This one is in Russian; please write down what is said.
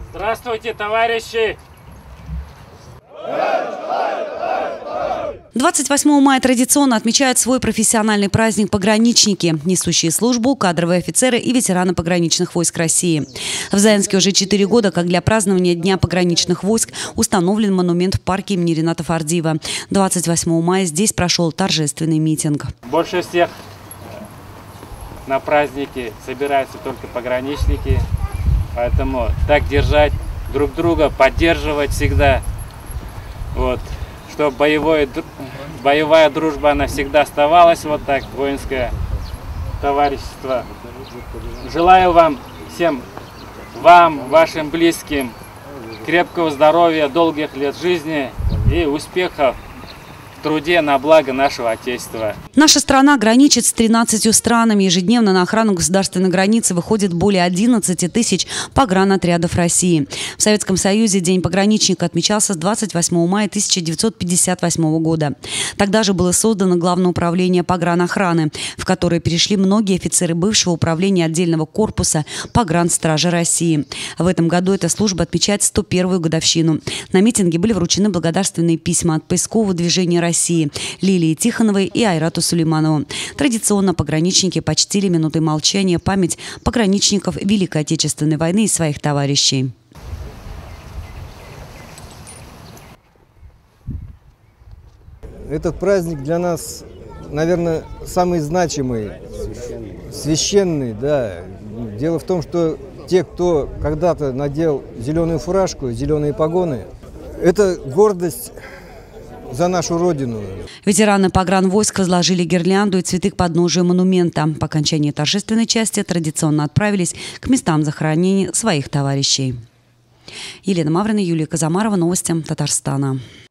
Здравствуйте, товарищи! 28 мая традиционно отмечают свой профессиональный праздник пограничники, несущие службу, кадровые офицеры и ветераны пограничных войск России. В Заинске уже 4 года, как для празднования Дня пограничных войск, установлен монумент в парке имени Рената Фардиева. 28 мая здесь прошел торжественный митинг. Больше всех на праздники собираются только пограничники, поэтому так держать друг друга, поддерживать всегда. Вот. Чтобы боевая дружба она всегда оставалась, вот так, воинское товарищество. Желаю вам всем, вашим близким, крепкого здоровья, долгих лет жизни и успехов в труде на благо нашего Отечества. Наша страна граничит с 13 странами. Ежедневно на охрану государственной границы выходит более 11 тысяч погранотрядов России. В Советском Союзе День пограничника отмечался с 28 мая 1958 года. Тогда же было создано Главное управление погранохраны, в которое перешли многие офицеры бывшего управления отдельного корпуса погранстражи России. В этом году эта служба отмечает 101-ю годовщину. На митинге были вручены благодарственные письма от поискового движения России Лилии Тихоновой и Айрату Сулейманову. Традиционно пограничники почтили минутой молчания память пограничников Великой Отечественной войны и своих товарищей. Этот праздник для нас, наверное, самый значимый, священный, да. Дело в том, что те, кто когда-то надел зеленую фуражку, зеленые погоны, это гордость за нашу Родину. Ветераны погранвойск возложили гирлянду и цветы к подножию монумента. По окончании торжественной части традиционно отправились к местам захоронения своих товарищей. Елена Маврина, Юлия Казамарова. Новости Татарстана.